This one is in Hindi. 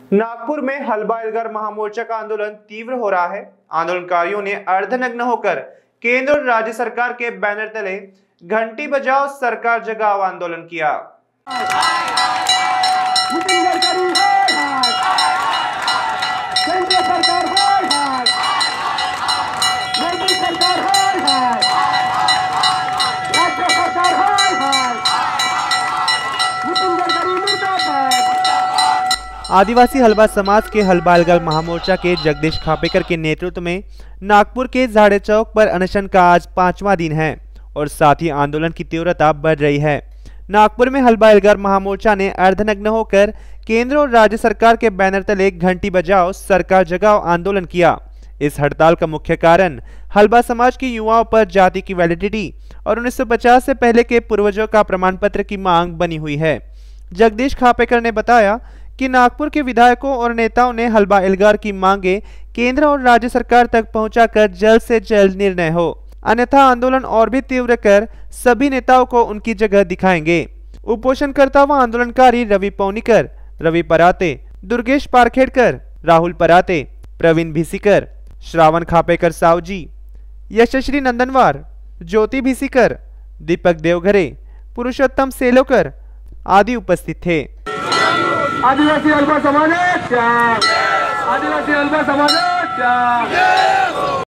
नागपुर में हलबा एल्गार महामोर्चा का आंदोलन तीव्र हो रहा है। आंदोलनकारियों ने अर्धनग्न होकर केंद्र और राज्य सरकार के बैनर तले घंटी बजाओ सरकार जगाओ आंदोलन किया। आदिवासी हलबा समाज के हलबा एल्गार महामोर्चा के जगदीश खापेकर के नेतृत्व में नागपुर के झाड़े चौक पर अनशन का आज 5वां दिन है और साथ ही आंदोलन की तीव्रता बढ़ रही है। नागपुर में हलबा एल्गार महामोर्चा ने अर्धनग्न होकर केंद्र और राज्य सरकार के बैनर तले घंटी बजाओ सरकार जगाओ आंदोलन किया। इस हड़ताल का मुख्य कारण हलबा समाज के युवाओं पर जाति की वैलिडिटी और 1950 से पहले के पूर्वजों का प्रमाण पत्र की मांग बनी हुई है। जगदीश खापेकर ने बताया कि नागपुर के विधायकों और नेताओं ने हलबा एल्गार की मांगे केंद्र और राज्य सरकार तक पहुंचाकर जल्द से जल्द निर्णय हो, अन्यथा आंदोलन और भी तीव्र कर सभी नेताओं को उनकी जगह दिखाएंगे। उपोषणकर्ता व आंदोलनकारी रवि पौनिकर, रवि पराते, दुर्गेश पारखेड़कर, राहुल पराते, प्रवीण भिसीकर, श्रावण खापेकर सावजी, यशश्री नंदनवार, ज्योति भिसीकर, दीपक देवघरे, पुरुषोत्तम सेलोकर आदि उपस्थित थे। आदिवासी हलबा समाज